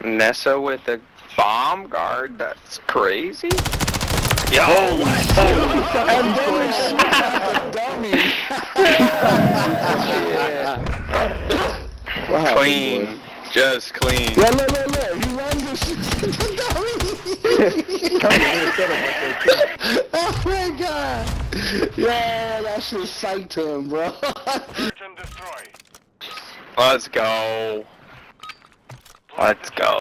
Nessa with a bomb guard? That's crazy. Yo! And then dummy. Yeah. Clean. Just clean. Yeah, look. He runs and shoots the dummy. Oh my god. Yeah, that shit psyched him, bro. Let's go. Let's go.